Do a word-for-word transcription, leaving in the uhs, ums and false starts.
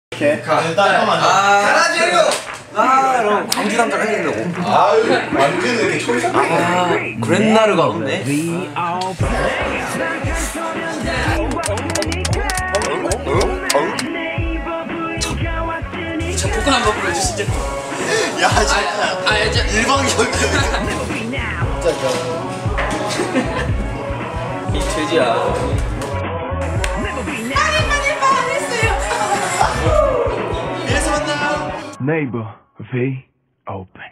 오케이. 가. 잠깐만. 가라지요. 아, 그럼 광주 남자를 해야겠다고. 아유, 완전 이렇게 촌스럽게. 아, 그랜나르가 없네. 저 복근 한번 보여주시죠. 야, 진짜. 아, 아, 이제 일방적이야. 진짜. 이 돼지야. 위에서 만나요. Neighbor V open.